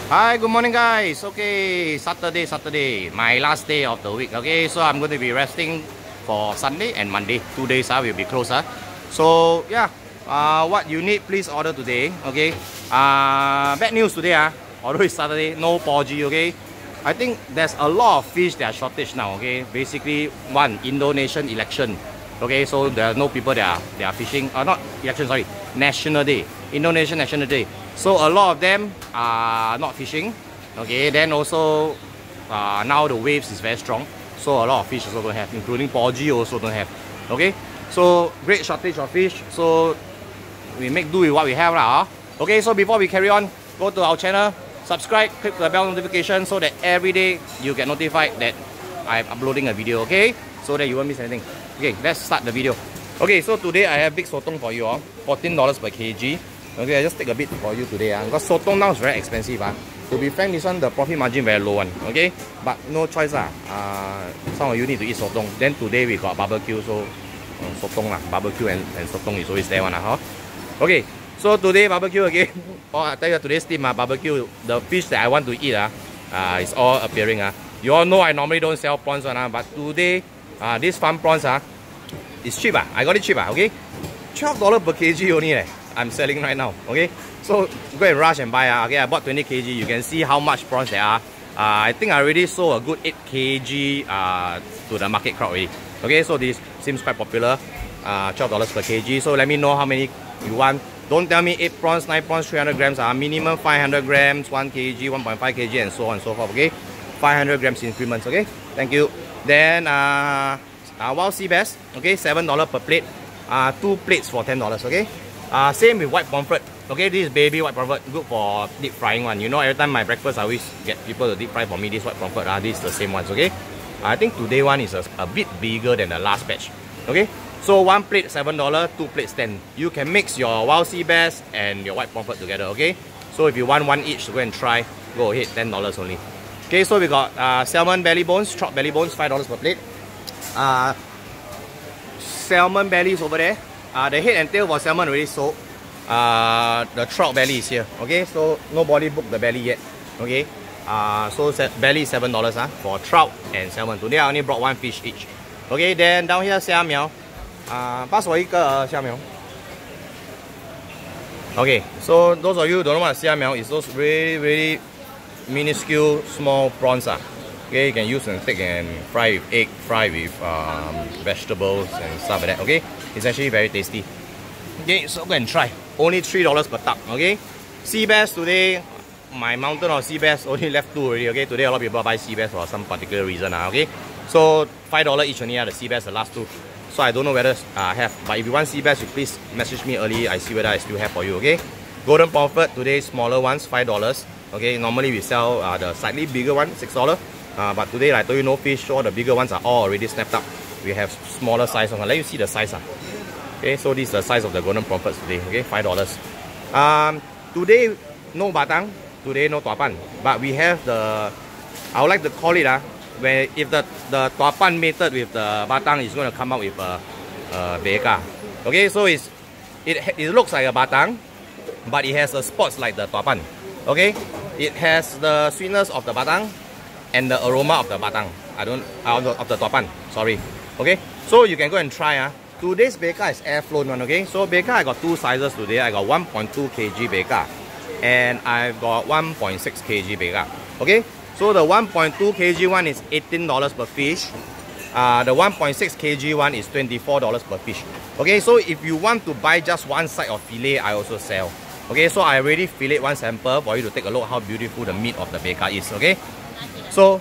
Hi, good morning guys. Okay, Saturday, my last day of the week. Okay, so I'm going to be resting for Sunday and Monday. 2 days will be closed. So yeah, what you need, please order today. Okay, bad news today. Although it's Saturday, no porgy. Okay, I think there's a lot of fish that are shortage now. Okay, basically one Indonesian election. Okay, so there are no people that are fishing. Not election, sorry, National Day, Indonesian National Day. So a lot of them are not fishing. Okay, then also now the waves is very strong. So a lot of fish also don't have, including porgy also don't have. Okay, so great shortage of fish. So we make do with what we have lah. Okay, so before we carry on, go to our channel, subscribe, click the bell notification so that every day you get notified that I'm uploading a video. Okay, so that you won't miss anything. Okay, let's start the video. Okay, so today I have big sotong for you all, $14 per kg. Okay, I just take a bit for you today because sotong now is very expensive. To be frank, this one the profit margin very low one. Okay, but no choice some of you need to eat sotong. Then today we got barbecue, so sotong barbecue and sotong is always there one Okay, so today barbecue again. I tell you today's theme barbecue. The fish that I want to eat is all appearing. You all know I normally don't sell prawns but today this farm prawns it's cheap. I got it cheap. Okay, $12 per kg only. I'm selling right now. Okay, so go and rush and buy. Okay, I bought 20 kg. You can see how much prawns there are. I think I already sold a good 8 kg to the market crowd already. Okay, so this seems quite popular. $12 per kg. So let me know how many you want. Don't tell me 8 prawns, 9 prawns, 300 grams. Minimum 500 grams, 1 kg, 1.5 kg, and so on and so forth. Okay, 500 grams increments. Okay, thank you. Then wild sea bass. Okay, $7 per plate. 2 plates for $10. Okay. Same with white pomfret. Okay, this is baby white pomfret, good for deep frying one. You know, every time my breakfast I always get people to deep fry for me this white pomfret. This is the same ones. Okay, I think today one is a bit bigger than the last batch. Okay, so 1 plate $7, 2 plates $10. You can mix your wild sea bass and your white pomfret together. Okay, so if you want one each to go and try, go ahead, $10 only. Okay, so we got salmon belly bones, trout belly bones, $5 per plate. Salmon bellies over there. The head and tail for salmon already sold. The trout belly is here. Okay, so nobody booked the belly yet. Okay, so belly is $7 for trout and salmon. Today I only brought 1 fish each. Okay, then down here 虾苗. Pass 我一个虾苗. Okay, so those of you who don't know what 虾苗is, those really minuscule small prawns. Okay, you can use and take and fry with egg, fry with vegetables and stuff like that. Okay, it's actually very tasty. Okay, so go and try. Only $3 per tub. Okay, sea bass today, my mountain of sea bass only left 2 already. Okay, today a lot of people buy sea bass for some particular reason. Okay, so $5 each only. The sea bass, the last 2. So I don't know whether I have. But if you want sea bass, you please message me early. I see whether I still have for you. Okay, golden pomfret today, smaller ones, $5. Okay, normally we sell the slightly bigger one, $6. But today, like I told you, no fish, so the bigger ones are all already snapped up. We have smaller size. Let you see the size. Okay, so this is the size of the golden pomfret today. Okay, $5. Today, no batang. Today, no tuapan. But we have the, I would like to call it, where if the tuapan mated with the batang is going to come out with a beka. Okay, so it looks like a batang, but it has the spots like the tuapan. Okay, it has the sweetness of the batang and the aroma of the batang. Of the tuapan. Sorry. Okay, so you can go and try. Today's beka is air flown one. Okay, so beka I got 2 sizes today. I got 1.2 kg beka and I've got 1.6 kg beka. Okay, so the 1.2 kg one is $18 per fish. The 1.6 kg one is $24 per fish. Okay, so if you want to buy just one side of fillet, I also sell. Okay, so I already fillet 1 sample for you to take a look how beautiful the meat of the beka is. Okay, so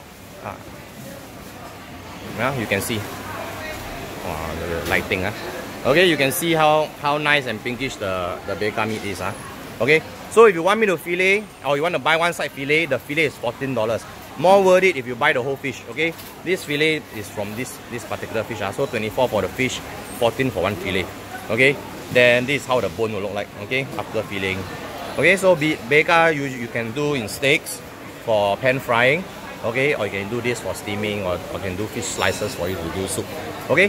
well, you can see the lighting. Okay, you can see how nice and pinkish the beka meat is. Okay, so if you want me to fillet or you want to buy one side fillet, the fillet is $14. More worth it if you buy the whole fish. Okay, this fillet is from this particular fish. So 24 for the fish, 14 for 1 fillet. Okay, then this is how the bone will look like. Okay, after filleting. Okay, so beka you can do in steaks for pan frying. Okay, or you can do this for steaming, or you can do fish slices for you to do soup. Okay,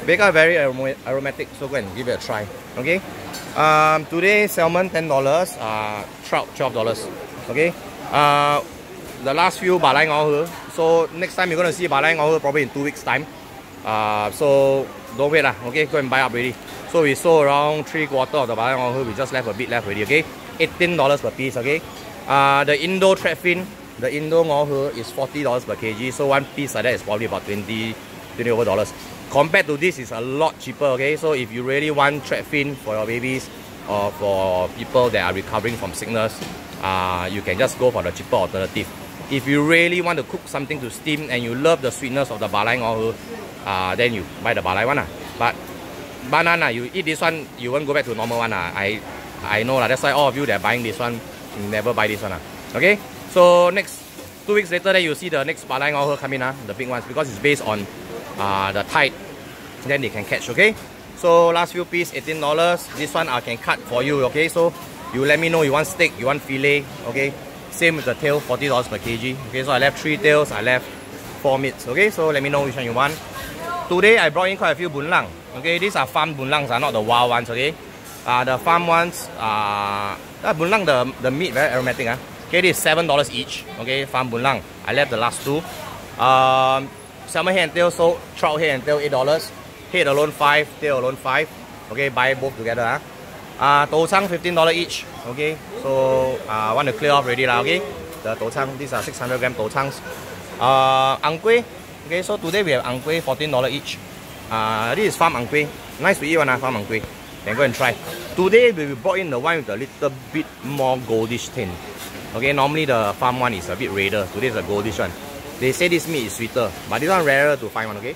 Becca very aromatic, so go and give it a try. Okay. Today salmon $10, trout $12. Okay. The last few balai ngao. So next time you're gonna see balai ngao probably in 2 weeks time. So don't wait lah. Okay, go and buy up already. So we sold around 3/4 of the balai ngao. We just left a bit left already. Okay, $18 per piece. Okay. The Indo threadfin, the Indo ngao is $40 per kg. So one piece like that is probably about $20 over dollars. Compared to this, is a lot cheaper. Okay, so if you really want threadfin for your babies or for people that are recovering from sickness, you can just go for the cheaper alternative. If you really want to cook something to steam and you love the sweetness of the balai ngao, then you buy the balai one. But banana, you eat this one, you won't go back to normal one. I know lah. That's why all of you that are buying this one, never buy this one. Okay, so next 2 weeks later, then you see the next balai ngao come in, the big ones, because it's based on the tide, then they can catch. Okay, so last few piece $18. This one I can cut for you. Okay, so you let me know you want steak, you want fillet. Okay, same with the tail, $40 per kg. Okay, so I left 3 tails, I left 4 meats. Okay, so let me know which one you want. Today I brought in quite a few bunlang. Okay, these are farm bunlangs, not the wild ones. Okay, the farm ones, bunlang, the meat very aromatic. Okay, this is $7 each. Okay, farm bunlang. I left the last 2. Salmon head and tail, so trout head and tail $8. Head alone 5, tail alone 5. Okay, buy both together. Douchang $15 each. Okay, so I want to clear off already lah. Okay, the douchang, these are 600 gram douchangs. Ang kueh. Okay, so today we have ang kueh $14 each. This is farm ang kueh. Nice to eat one, farm ang kueh. Then go and try. Today we brought in the one with a little bit more goldish tint. Okay, normally the farm one is a bit redder. Today is a goldish one. They say this meat is sweeter, but this one rarer to find one. Okay.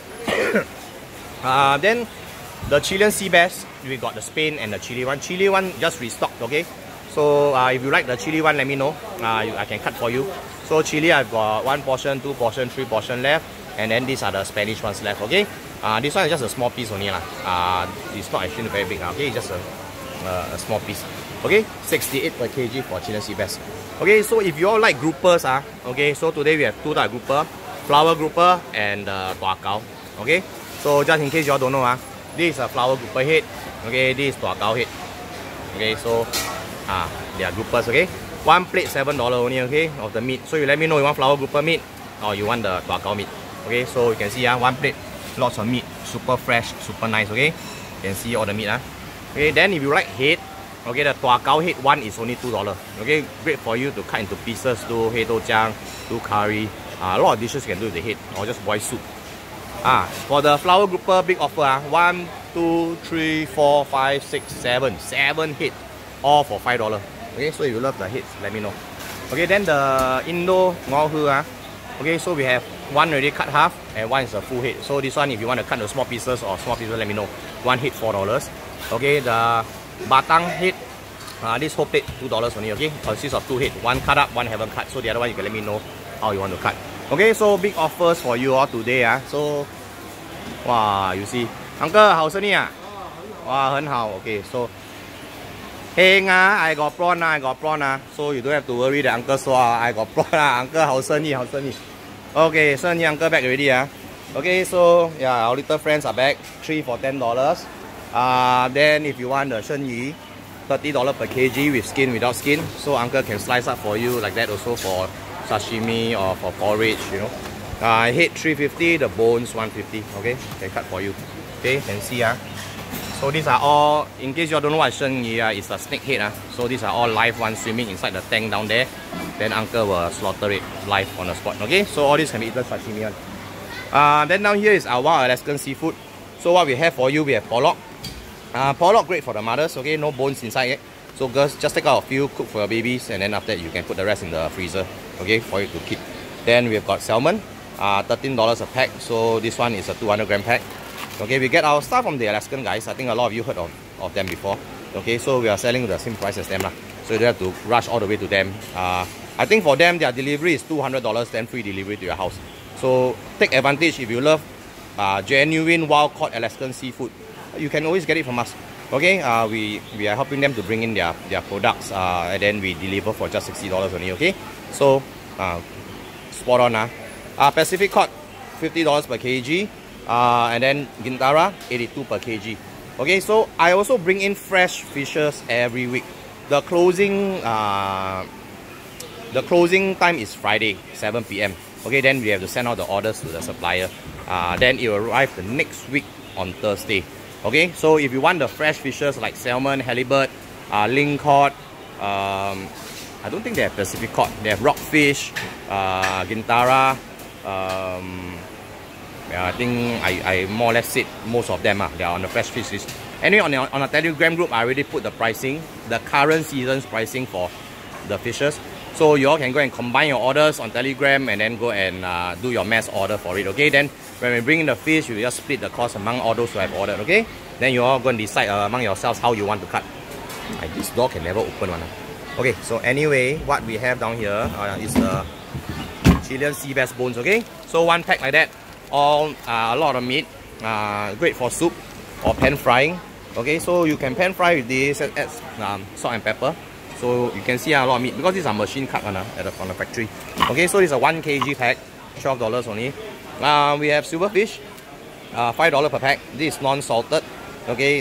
Then the Chilean sea bass, we got the Spain and the Chile one. Chile one just restocked. Okay, so if you like the Chile one, let me know. I can cut for you. So Chile, I've got 1 portion, 2 portion, 3 portion left, and then these are the Spanish ones left. Okay, this one is just a small piece only lah. It's not actually very big. Okay, it's just a small piece. Okay, 68 per kg for Chilean sea bass. Okay, so if you all like groupers, okay, so today we have 2 type grouper, flower grouper and tua kao. Okay, so just in case you all don't know, this is a flower grouper head. Okay, this is tua kao head. Okay, so they are groupers. Okay, 1 plate $7 only. Okay, of the meat. So you let me know you want flower grouper meat or you want the tua kao meat. Okay, so you can see 1 plate, lots of meat, super fresh, super nice. Okay, you can see all the meat. Okay, then if you like head, okay, the tua kao head one is only $2. Okay, great for you to cut into pieces, do head doujiang, do curry. A lot of dishes you can do with the head or just boil soup. For the flower grouper, big offer. 1, 2, 3, 4, 5, 6, 7. 7 head, all for $5. Okay, so if you love the heads, let me know. Okay, then the Indo ngao hu. Okay, so we have 1 already cut half and 1 is a full head. So this one, if you want to cut the small pieces or small pieces, let me know. 1 head $4. Okay, the batang head, this whole plate $2 only. Okay, consists of 2 head, 1 cut up, 1 haven't cut. So the other one you can let me know how you want to cut. Okay, so big offers for you all today. So, wow, you see, uncle, 好生意啊？哇，很好。Okay, so, hey I got prawn I got prawn so you don't have to worry that uncle saw I got prawn uncle 好生意好生意。Okay, 生意 uncle back already Okay, so yeah, our little friends are back. 3 for $10. Then if you want the shenyi, $30 per kg with skin, without skin. So uncle can slice up for you like that also for sashimi or for porridge, you know. Head $3.50, the bones $1.50. Okay, can cut for you. Okay, can see So these are all, in case you don't know what shenyi it's a snake head. So these are all live ones swimming inside the tank down there. Then uncle will slaughter it live on the spot. Okay, so all this can be eaten sashimi one. Then down here is our wild Alaskan seafood. So what we have for you, we have pollock. Pollock great for the mothers. Okay, no bones inside it. So girls, just take out a few, cook for your babies, and then after that you can put the rest in the freezer. Okay, for it to keep. Then we've got salmon, $13 a pack. So this one is a 200 gram pack. Okay, we get our stuff from the Alaskan guys. I think a lot of you heard of them before. Okay, so we are selling the same price as them. So you don't have to rush all the way to them. I think for them, their delivery is $200, then free delivery to your house. So take advantage if you love genuine wild-caught Alaskan seafood. You can always get it from us. Okay, we are helping them to bring in their products and then we deliver for just $60 only. Okay, so spot on. Pacific cod, $50 per kg. And then Gintara, 82 per kg. Okay, so I also bring in fresh fishes every week. The closing time is Friday, 7 PM. Okay, then we have to send out the orders to the supplier. Then it will arrive the next week on Thursday. Okay, so if you want the fresh fishes like salmon, halibut, lingcod, I don't think they have Pacific cod. They have rockfish, Gintara. I think I more or less said most of them they are on the fresh fish list. Anyway, on a Telegram group, I already put the pricing, the current season's pricing for the fishes. So you all can go and combine your orders on Telegram and then go and do your mass order for it. Okay, then when we bring in the fish, you just split the cost among all those who have ordered. Okay, then you all go and decide among yourselves how you want to cut. This door can never open one. Okay, so anyway, what we have down here is the Chilean sea bass bones. Okay, so one pack like that. All a lot of meat, great for soup or pan frying. Okay, so you can pan fry with this, add salt and pepper. So you can see a lot of meat because these are machine cut from the factory. Okay, so this is a 1 kg pack, $12 only. We have silverfish, $5 per pack. This is non-salted. Okay,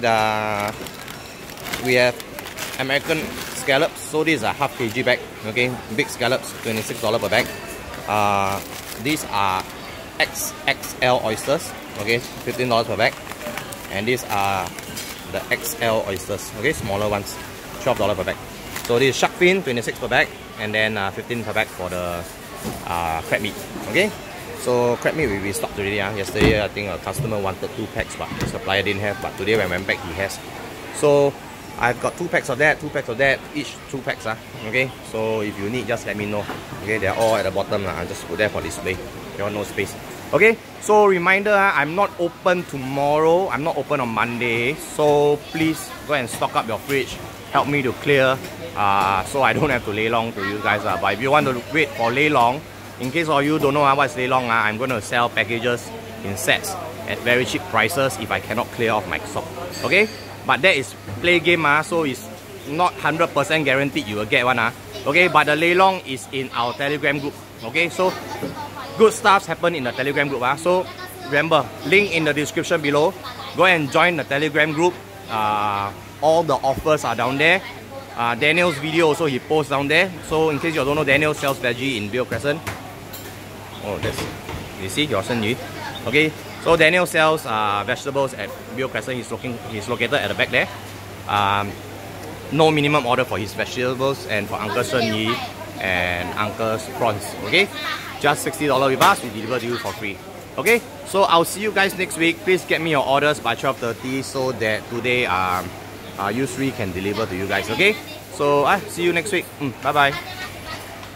we have American scallops. So this is a half kg bag. Okay, big scallops, $26 per bag. These are XXL oysters, okay, $15 per bag, and these are the XL oysters, okay, smaller ones, $12 per bag. So this is shark fin, 26 per bag, and then 15 per bag for the crab meat. Okay, so crab meat we restocked already. Yesterday I think a customer wanted 2 packs, but the supplier didn't have. But today when I went back, he has. So I've got 2 packs of that, 2 packs of that, each 2 packs. Okay, so if you need, just let me know. Okay, they're all at the bottom. I just put there for display. You want no space. Okay, so reminder, I'm not open tomorrow. I'm not open on Monday. So please go and stock up your fridge. Help me to clear, so I don't have to lay long to you guys. But if you want to wait for lay long, in case of you don't know what's lay long, I'm going to sell packages in sets at very cheap prices if I cannot clear off my stock. Okay, but that is play game, so it's not 100% guaranteed you will get one. Okay, but the lay long is in our Telegram group. Okay, so good stuff happen in the Telegram group. So remember, link in the description below. Go and join the Telegram group. All the offers are down there. Daniel's video also he posts down there. So in case you don't know, Daniel sells veggie in Bill Crescent. Oh, that's, you see, your Yu. Okay, so Daniel sells vegetables at Bill Crescent. He's located at the back there. No minimum order for his vegetables, and for Uncle Shen Yi and Uncle's prawns. Okay, just $60 with us. We deliver to you for free. Okay, so I'll see you guys next week. Please get me your orders by 12:30 so that today Yusri can deliver to you guys. Okay, so see you next week. Bye bye.